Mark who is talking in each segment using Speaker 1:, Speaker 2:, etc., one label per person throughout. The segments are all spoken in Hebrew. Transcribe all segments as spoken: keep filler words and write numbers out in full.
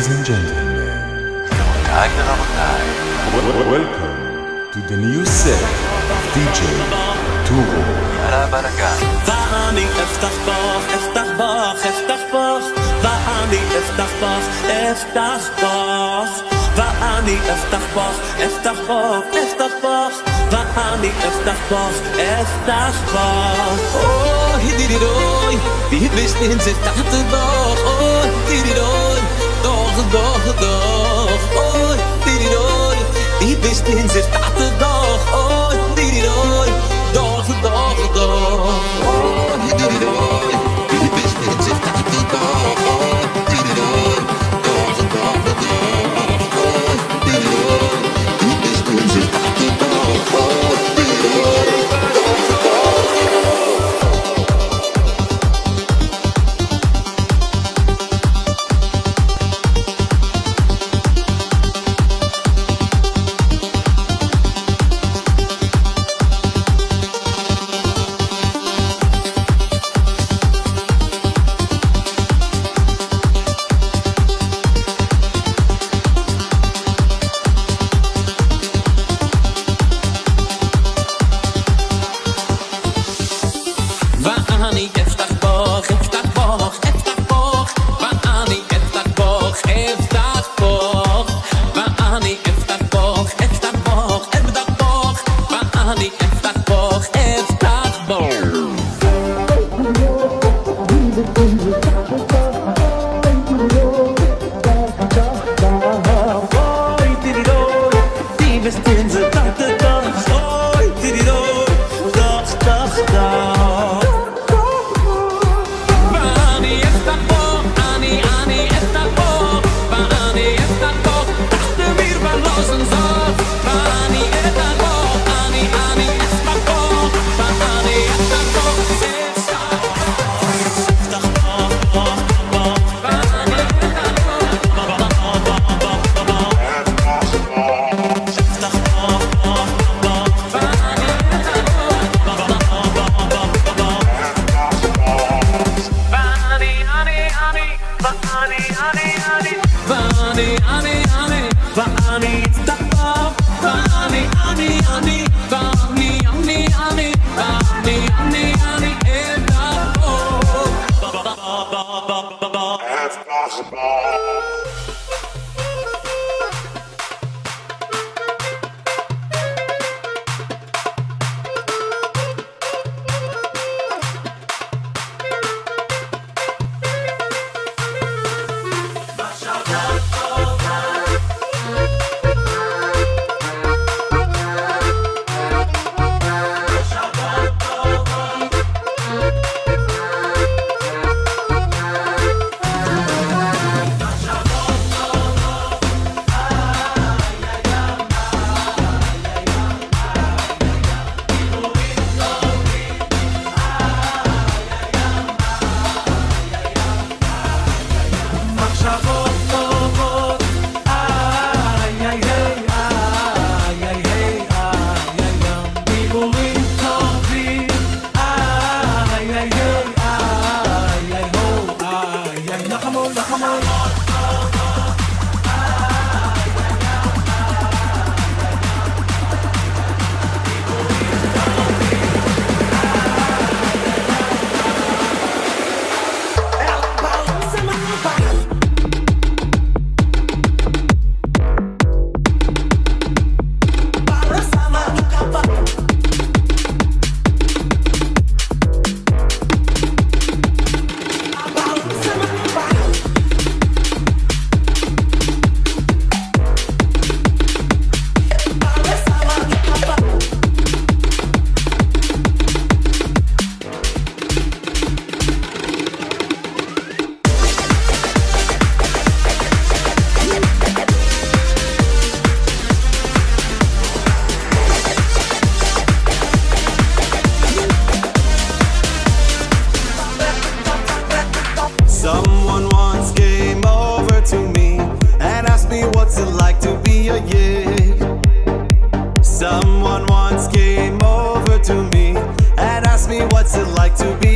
Speaker 1: Ladies and gentlemen, welcome to the new set of D J Turo.
Speaker 2: ואני אפתח בך, אפתח בך, אפתח בך ואני אפתח בך, אפתח בך ואני אפתח בך, אפתח בך, אפתח בך ואני אפתח בך, אפתח בך Oh, hidiridoi, die bist in zich tachte doch Oh, hidiridoi, doch, doch, doch Oh, hidiridoi, die bist in zich tachte doch Oh, hidiridoi, doch, doch, doch Oh, hidiridoi, die bist in zich tachte doch Oh, hidiridoi, doch, doch, doch Oh, hidiridoi, die bist in zich tachte doch Oh, hidiridoi, doch, doch, doch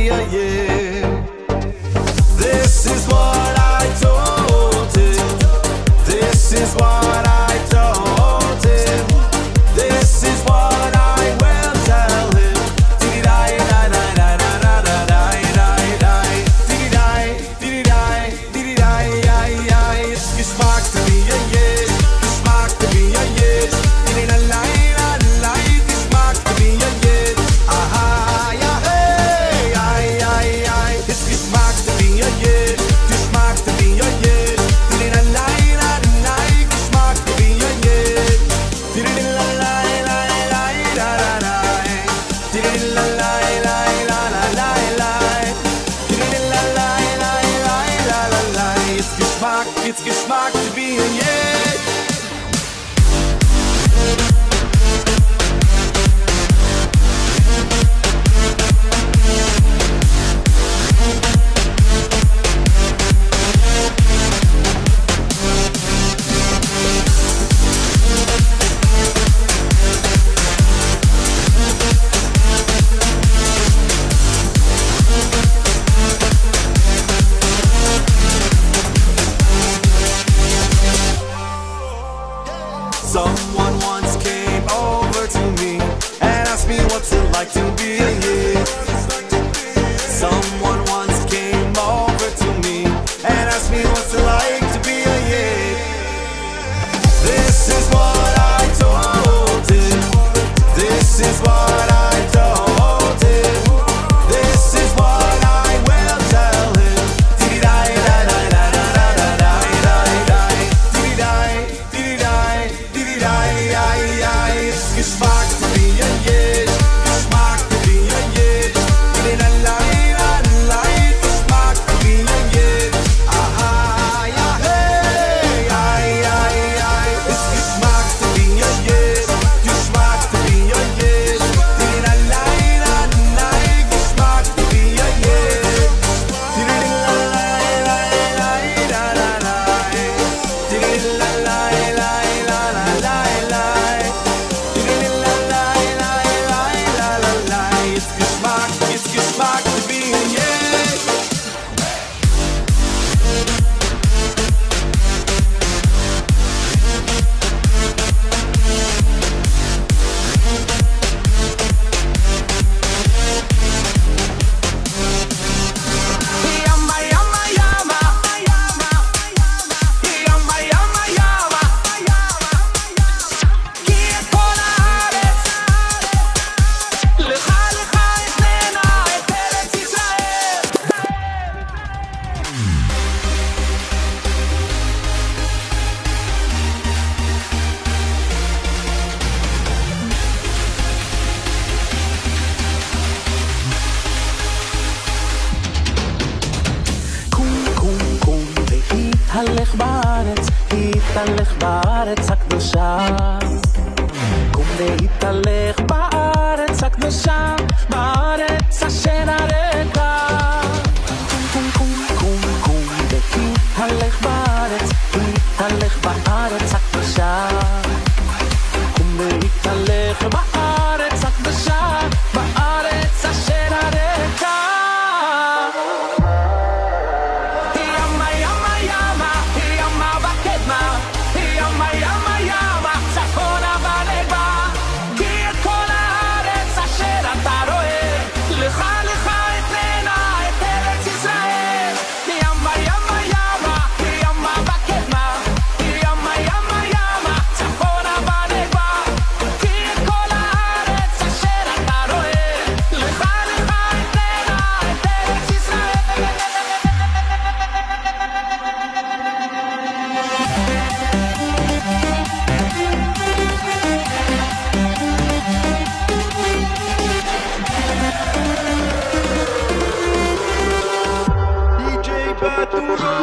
Speaker 3: This is what I told him. is what I told him. This is what I will tell him. Dee-dee-die, da-da-da, da-da-da, da-da-da, dee-dee-die, dee-dee-die, dee-dee-die, ja-ja. It's Geschmack to be a yes, Geschmack to be a yes. Dee-dee-da-lei, da-lei, Geschmack to be a yes. Aha, ja, hey, ai, ai, ai. It's Geschmack to be a yes, Geschmack to be a yes. Dee-dee-da-lei, da-lei, Geschmack to be a yes. Dee-dee-da-lei, lei, lei, da-da-da. Dee-dee-da-lei, lei, la-la-lei, lei. Dee-dee-da-lei, lei, lei, la-la-lei. It's Geschmack, it's Geschmack to be a yes. Someone once came over to me and asked me what's it like to be a hit. Someone once came over to me and asked me what's it like to be a hit. This is what I told him. This is what I told him. This is what I will tell him. Dee-dee-die, da-da-da-da-da-da-da-da-da. Dee-dee-die, dee-dee-die, dee-dee-die, ai-ai. It's Geschmack to be a yes, Geschmack to be a yes. Dee-dee-da-lei, la-lei, Geschmack to be a yes. Aha, ja, hey, ai, ai, ai. It's Geschmack to be a yes, Geschmack to be a yes. Dee-dee-da-lei, la-lei, Geschmack to be a yes. Dee-dee-da-lei, lei, lei, da-da-da. Dee-dee-da-lei, lei, la-la-lei, lei. Dee-dee-da-lei, lei, lei, la-la-lei. It's Geschmack, it's Geschmack to be a yes. Yama, yama, yama. Yama, yama, yama. כי את כל הארץ, לך לך אתננה את ארץ ישראל.
Speaker 2: קום קום קום והתהלך בארץ, התהלך בארץ הקדושה. קום והתהלך בארץ הקדושה, בארץ אשר הריקה. קום קום קום קום קום והתהלך בארץ, התהלך בארץ הקדושה. קום והתהלך בארץ הקדושה, בארץ אשר הריקה. Yama, yama, yama, yama בקדמה, ימה, ימה, ימה, צפונה בנגבה. כי את כל הארץ אשר אתה רואה, לך לך אתננה את ארץ ישראל. ימה, ימה, ימה, ימה בקדמה, ימה, ימה, ימה, צפונה בנגבה. כי את כל הארץ אשר אתה רואה, לך לך אתננה את ארץ ישראל.
Speaker 3: די ג'יי בטורו.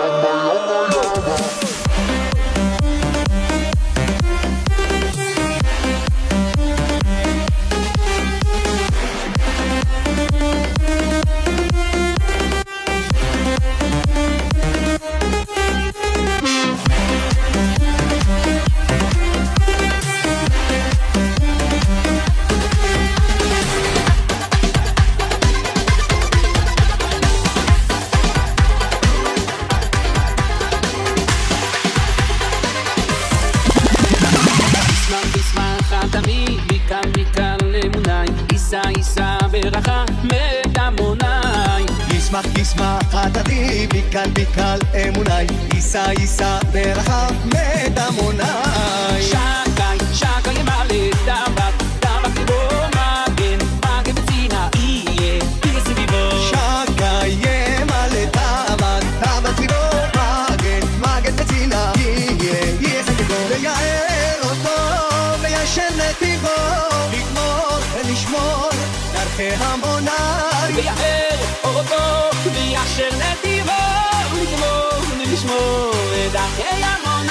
Speaker 4: ישמח ישמח עתתי בקל בקל אמוני יישא יישא ברחב מדמוני
Speaker 2: שקי שקי מלא דבק דבק ליבו מגן מגן בצינה יהיה יהיה סביבו
Speaker 4: שקי ימלא דבק דבק ליבו מגן מגן בצינה יהיה יהיה סביבו ויעל אותו וישן נתיבו לגמור ולשמור דרכי המוני
Speaker 2: ויעל אותו וישן נתיבו לגמור ולשמור דרכי המוני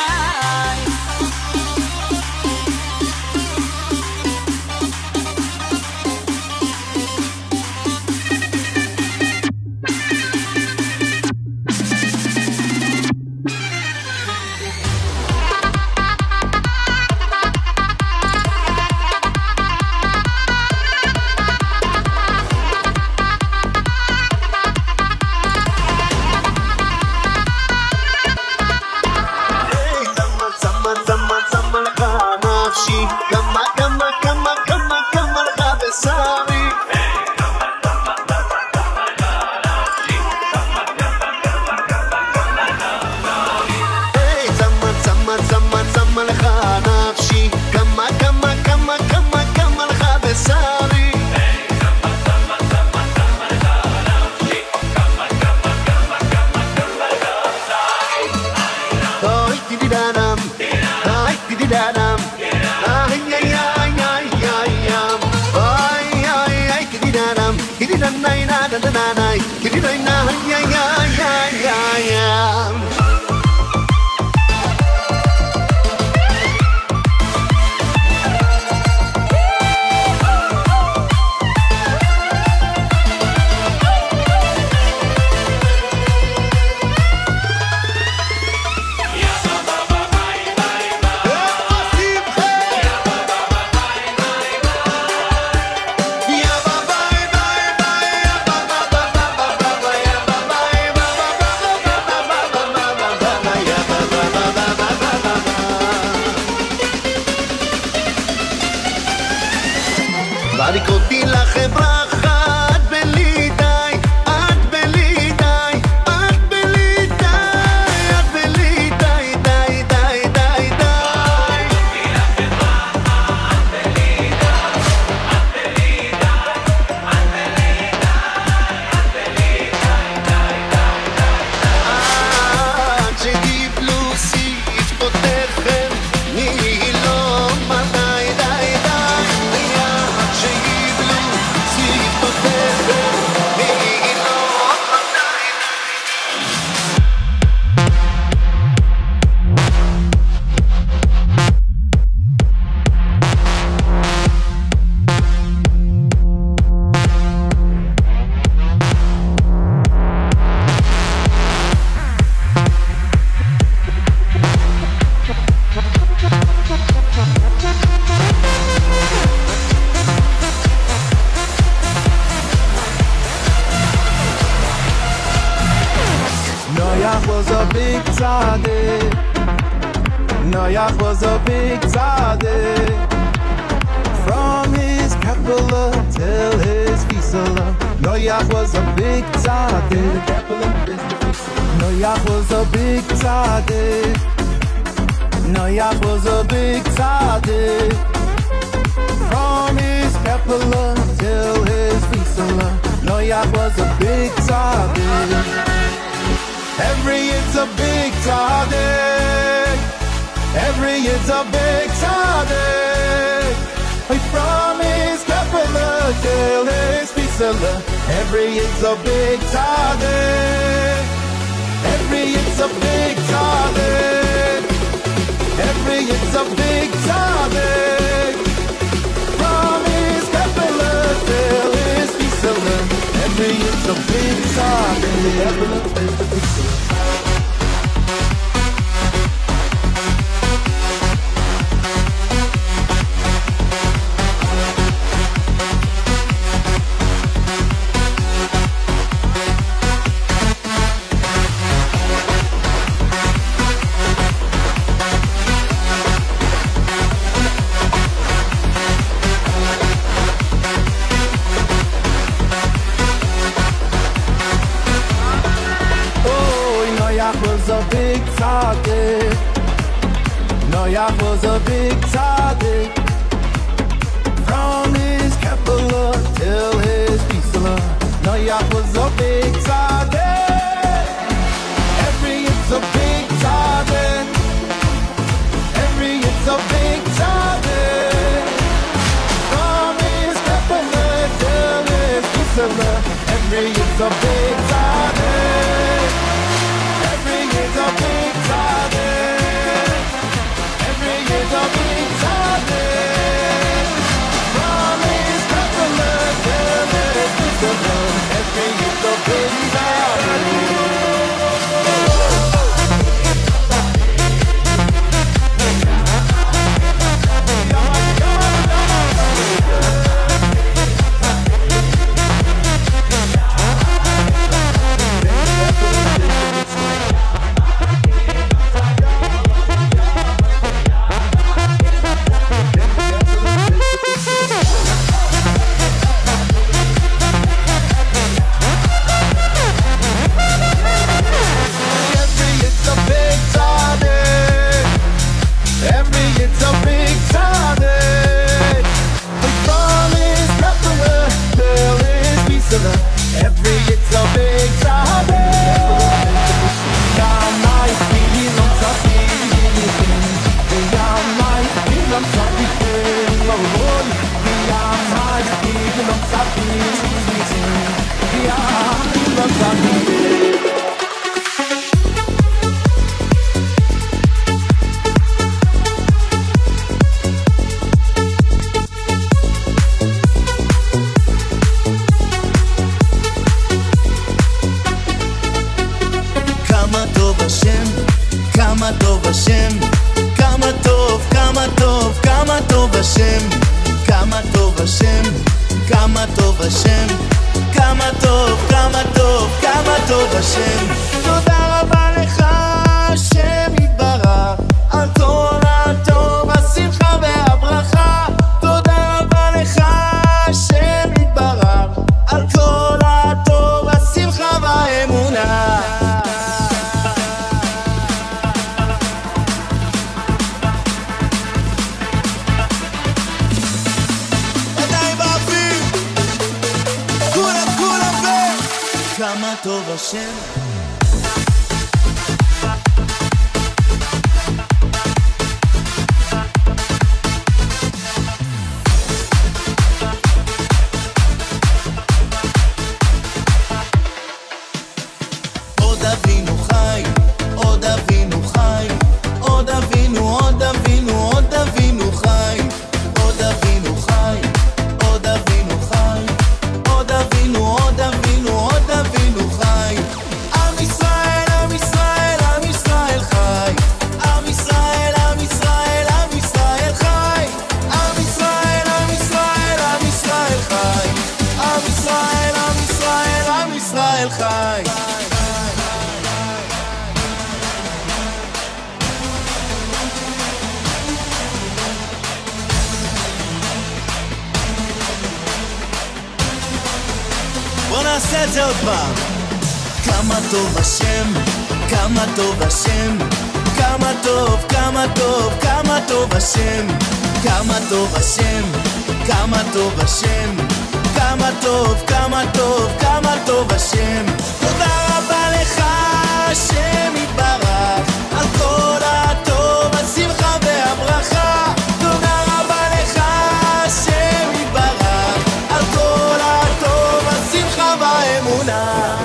Speaker 3: a big tzaddik. Noach was a big tzaddik. From his Kepler till his Gisela, Noach was a big tzaddik. Every it's a big tzaddik. Every it's a big tzaddik. From his Kepler till his Gisela, every it's a big tzaddik. Every it's a big tzaddik. Every it's a big tzaddik. From his Kepler till his Gisela, every it's a big tzaddik.
Speaker 5: כמה טוב השם, כמה טוב, כמה טוב, כמה טוב השם, כמה טוב השם, כמה טוב השם, כמה טוב, כמה טוב, כמה טוב השם. תודה רבה לך השם יתברך על כל הטוב, השמחה והברכה. תודה רבה לך השם יתברך על כל הטוב, השמחה והאמונה. כמה טוב השם. עוד אבינו חי, עוד אבינו חי, עוד אבינו, עוד אבינו, עוד אבינו חי, עוד אבינו חי, עוד אבינו חי, עוד אבינו, עוד אבינו, עוד אבינו חי. עם ישראל, עם ישראל, עם ישראל חי. עם ישראל, עם ישראל, עם ישראל חי. עם ישראל, עם ישראל, עם ישראל חי. עם ישראל, עם ישראל, עם ישראל חי. בוא נעשה את זה עוד פעם. כמה טוב השם, כמה טוב השם, כמה טוב, כמה טוב, כמה טוב השם, כמה טוב השם, כמה טוב השם, כמה טוב, כמה טוב, כמה טוב השם. תודה רבה לך השם יתברך על כל הטוב, השמחה והברכה. תודה רבה לך השם יתברך על כל הטוב, השמחה והאמונה.